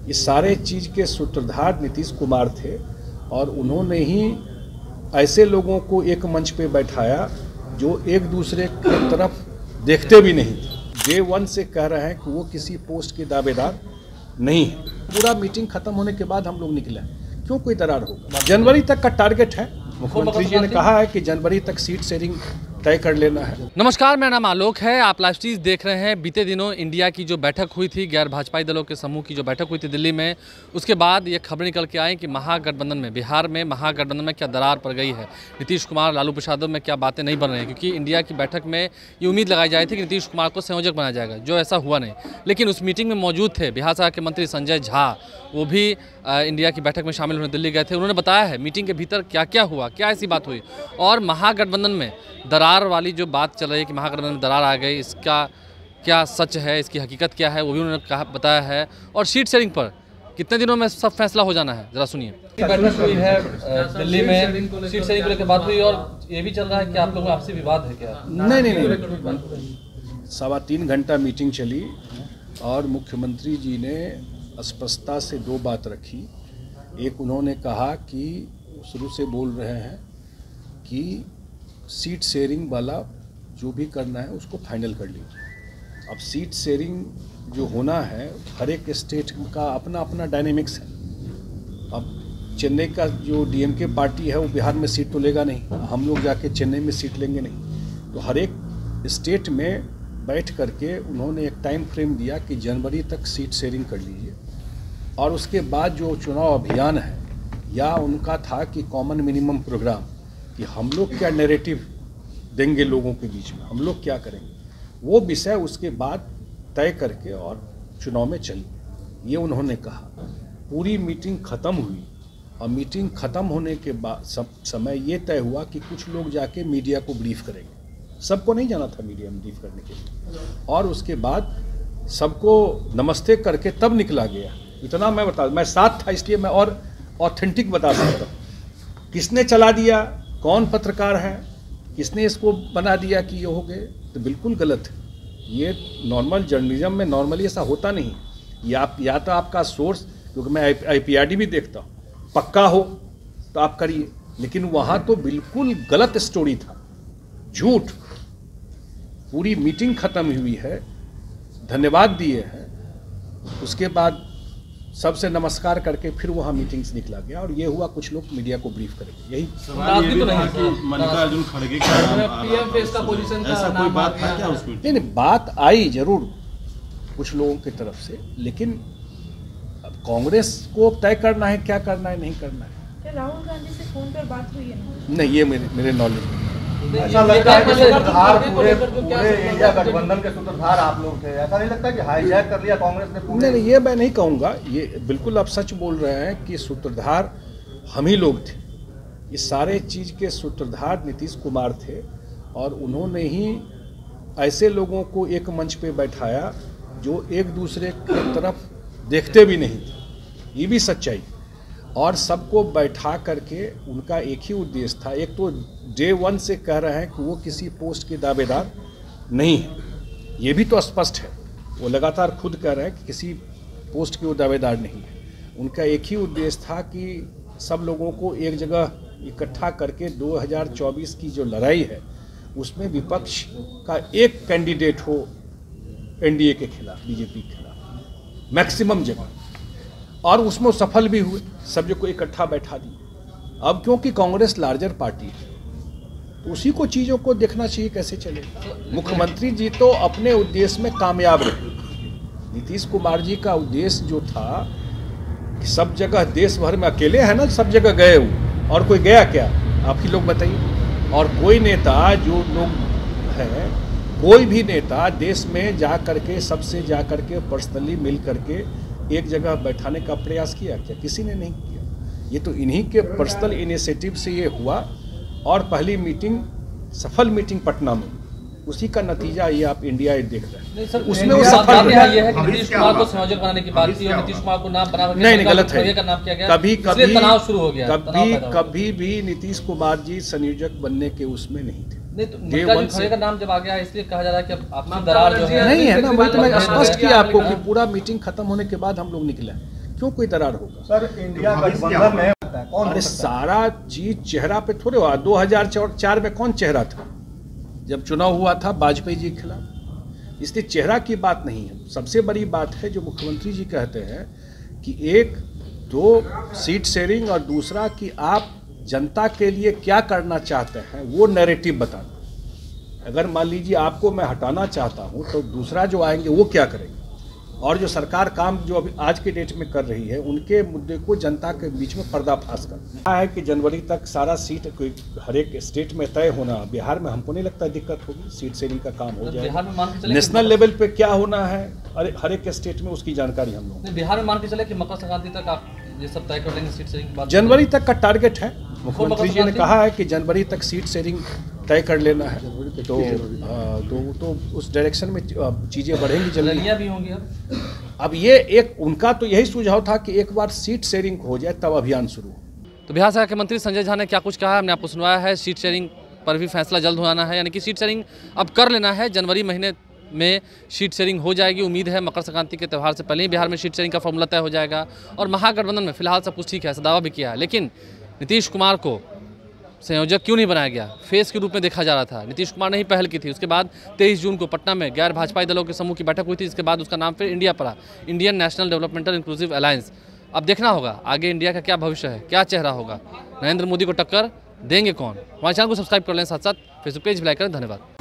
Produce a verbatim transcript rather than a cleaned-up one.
इस सारे चीज़ के सूत्रधार नीतीश कुमार थे और उन्होंने ही ऐसे लोगों को एक मंच पे बैठाया जो एक दूसरे की तरफ देखते भी नहीं थे। डे वन से कह रहे हैं कि वो किसी पोस्ट के दावेदार नहीं है। पूरा मीटिंग खत्म होने के बाद हम लोग निकले, क्यों कोई दरार होगा। जनवरी तक का टारगेट है, मुख्यमंत्री जी ने कहा है कि जनवरी तक सीट शेयरिंग तय कर लेना है। नमस्कार, मेरा नाम आलोक है। आप लाइव स्ट्रीम देख रहे हैं। बीते दिनों इंडिया की जो बैठक हुई थी, गैर भाजपाई दलों के समूह की जो बैठक हुई थी दिल्ली में, उसके बाद ये खबर निकल के आई कि महागठबंधन में, बिहार में महागठबंधन में क्या दरार पड़ गई है। नीतीश कुमार, लालू प्रसाद में क्या बातें नहीं बन रही हैं, क्योंकि इंडिया की बैठक में ये उम्मीद लगाई जाए थी कि नीतीश कुमार को संयोजक बनाया जाएगा, जो ऐसा हुआ नहीं। लेकिन उस मीटिंग में मौजूद थे बिहार सरकार के मंत्री संजय झा, वो भी आ, इंडिया की बैठक में शामिल होने दिल्ली गए थे। उन्होंने बताया है मीटिंग के भीतर क्या क्या हुआ, क्या ऐसी बात हुई, और महागठबंधन में दरार वाली जो बात चल रही है कि महागठबंधन में दरार आ गई, इसका क्या सच है, इसकी हकीकत क्या है, वो भी उन्होंने कहा बताया है। और सीट शेयरिंग पर कितने दिनों में सब फैसला हो जाना है, जरा सुनिए। बैठक हुई है दिल्ली में, सीट शेयरिंग को लेकर बात हुई, और ये भी चल रहा है कि आप लोगों में आपसी विवाद है क्या? नहीं नहीं नहीं, सवा तीन घंटा मीटिंग चली और मुख्यमंत्री जी ने स्पष्टता से दो बात रखी। एक, उन्होंने कहा कि शुरू से बोल रहे हैं कि सीट शेयरिंग वाला जो भी करना है उसको फाइनल कर लीजिए। अब सीट शेयरिंग जो होना है, हर एक स्टेट का अपना अपना डायनेमिक्स है। अब चेन्नई का जो डीएमके पार्टी है वो बिहार में सीट तो लेगा नहीं, हम लोग जाके चेन्नई में सीट लेंगे नहीं। तो हर एक स्टेट में बैठ करके उन्होंने एक टाइम फ्रेम दिया कि जनवरी तक सीट शेयरिंग कर लीजिए, और उसके बाद जो चुनाव अभियान है, या उनका था कि कॉमन मिनिमम प्रोग्राम, कि हम लोग क्या नैरेटिव देंगे लोगों के बीच में, हम लोग क्या करेंगे, वो विषय उसके बाद तय करके और चुनाव में चलिए, ये उन्होंने कहा। पूरी मीटिंग ख़त्म हुई और मीटिंग ख़त्म होने के बाद सब समय ये तय हुआ कि कुछ लोग जाके मीडिया को ब्रीफ करेंगे। सबको नहीं जाना था मीडिया में ब्रीफ करने के लिए, और उसके बाद सबको नमस्ते करके तब निकला गया। इतना मैं बता, मैं साथ था इसलिए मैं और ऑथेंटिक बता सकता हूँ। किसने चला दिया, कौन पत्रकार है, किसने इसको बना दिया कि ये हो गए, तो बिल्कुल गलत है। ये नॉर्मल जर्नलिज्म में नॉर्मली ऐसा होता नहीं। या आप, या तो आपका सोर्स, क्योंकि मैं आई पी आर डी भी देखता हूँ, पक्का हो तो आप करिए, लेकिन वहाँ तो बिल्कुल गलत स्टोरी था, झूठ। पूरी मीटिंग खत्म हुई है, धन्यवाद दिए हैं, उसके बाद सबसे नमस्कार करके फिर वहाँ मीटिंग से निकला गया, और ये हुआ कुछ लोग मीडिया को ब्रीफ करेंगे। यही मल्लिकार्जुन खड़गे का पोजीशन ऐसा कोई बात था क्या उसमें? नहीं नहीं, बात आई जरूर कुछ लोगों की तरफ से, लेकिन अब कांग्रेस को तय करना है क्या करना है, नहीं करना है। क्या राहुल गांधी से फोन पर बात हुई है ना? नहीं, ये मेरे मेरे नॉलेज में। ऐसा लगता है कि सूत्रधार पूरे पूरे इंडिया गठबंधन के सूत्रधार आप लोग थे। ऐसा नहीं लगता कि हाईजैक कर लिया कांग्रेस ने पूरे? नहीं, ये मैं नहीं कहूँगा। ये बिल्कुल आप सच बोल रहे हैं कि सूत्रधार हम ही लोग थे। इस सारे चीज़ के सूत्रधार नीतीश कुमार थे, और उन्होंने ही ऐसे लोगों को एक मंच पे बैठाया जो एक दूसरे की तरफ देखते भी नहीं थे। ये भी सच्चाई। और सबको बैठा करके उनका एक ही उद्देश्य था। एक तो डे वन से कह रहे हैं कि वो किसी पोस्ट के दावेदार नहीं है, ये भी तो स्पष्ट है। वो लगातार खुद कह रहे हैं कि किसी पोस्ट के वो दावेदार नहीं है। उनका एक ही उद्देश्य था कि सब लोगों को एक जगह इकट्ठा करके दो हज़ार चौबीस की जो लड़ाई है उसमें विपक्ष का एक कैंडिडेट हो एनडीए के खिलाफ, बीजेपी के खिलाफ मैक्सिमम जगह, और उसमें सफल भी हुए। सब को इकट्ठा बैठा दिए। अब क्योंकि कांग्रेस लार्जर पार्टी है, तो उसी को चीज़ों को देखना चाहिए कैसे चलेगा। मुख्यमंत्री जी तो अपने उद्देश्य में कामयाब रहे। नीतीश कुमार जी का उद्देश्य जो था कि सब जगह देश भर में अकेले है ना, सब जगह गए वो, और कोई गया क्या, आप ही लोग बताइए। और कोई नेता जो लोग हैं, कोई भी नेता देश में जा करके सबसे जा करके पर्सनली मिल करके एक जगह बैठाने का प्रयास किया क्या? किसी ने नहीं किया। ये तो इन्हीं के पर्सनल इनिशिएटिव से ये हुआ, और पहली मीटिंग सफल मीटिंग पटना में, उसी का नतीजा ये आप इंडिया देख रहे हैं। उसमें वो सफल ये है कि नीतीश कुमार को संयोजक बनाने की बात थी, और नीतीश कुमार को नाम बना, नहीं नहीं, गलत है। का नाम किया गया, कभी कभी तनाव शुरू हो गया, कभी कभी भी नीतीश कुमार जी संयोजक बनने के उसमें नहीं थे। नहीं, तो मल्लिकार्जुन खड़गे का नाम जब आ गया, इसलिए कहा जा रहा है कि आपकी दरार जो है नहीं है ना। वही तो मैं स्पष्ट किया आपको कि पूरा मीटिंग खत्म होने के बाद हम लोग निकले, क्यों कोई दरार होगा? सर इंडिया गठबंधन में कौन अरे सारा चीज चेहरा पे थोड़े हुआ। दो हजार चार में कौन चेहरा था जब चुनाव हुआ था वाजपेयी जी के खिलाफ? इसलिए चेहरा की बात नहीं है। सबसे बड़ी बात है जो मुख्यमंत्री जी कहते हैं कि एक दो सीट शेयरिंग और दूसरा कि आप जनता के लिए क्या करना चाहते हैं वो नैरेटिव बताना। अगर मान लीजिए आपको मैं हटाना चाहता हूं तो दूसरा जो आएंगे वो क्या करेंगे, और जो सरकार काम जो अभी आज के डेट में कर रही है उनके मुद्दे को जनता के बीच में पर्दाफाश करना है कि जनवरी तक सारा सीट कोई हर एक स्टेट में तय होना। बिहार में हमको नहीं लगता दिक्कत होगी, सीट शेयरिंग का काम हो जाएगा। नेशनल लेवल पे क्या होना है अरे हर एक स्टेट में उसकी जानकारी हम लोग बिहार में मान के चले कि मकर संक्रांति तक आप ये सब तय कर लेंगे सीट शेयरिंग की बात? जनवरी तक का टारगेट है। मुख्यमंत्री जी ने कहा है कि जनवरी तक सीट शेयरिंग तय कर लेना है, तो तो, तो उस डायरेक्शन में चीज़ें बढ़ेंगी जल्दी भी होंगी। अब अब ये एक उनका तो यही सुझाव था कि एक बार सीट शेयरिंग हो जाए तब अभियान शुरू हो। तो बिहार सरकार के मंत्री संजय झा ने क्या कुछ कहा हमने आपको सुनवाया है। सीट शेयरिंग पर भी फैसला जल्द होना है, यानी कि सीट शेयरिंग अब कर लेना है। जनवरी महीने में सीट शेयरिंग हो जाएगी। उम्मीद है मकर संक्रांति के त्यौहार से पहले ही बिहार में सीट शेयरिंग का फॉर्मूला तय हो जाएगा। और महागठबंधन में फिलहाल सब कुछ ठीक है, ऐसा दावा भी किया है। लेकिन नीतीश कुमार को संयोजक क्यों नहीं बनाया गया? फेस के रूप में देखा जा रहा था। नीतीश कुमार ने ही पहल की थी। उसके बाद तेईस जून को पटना में गैर भाजपाई दलों के समूह की बैठक हुई थी, जिसके बाद उसका नाम फिर इंडिया पड़ा, Indian National Developmental Inclusive Alliance. अब देखना होगा आगे इंडिया का क्या भविष्य है, क्या चेहरा होगा, नरेंद्र मोदी को टक्कर देंगे कौन? हमारे चैनल को सब्सक्राइब कर लें, साथ साथ फेसबुक पेज भी लाइक करें। धन्यवाद।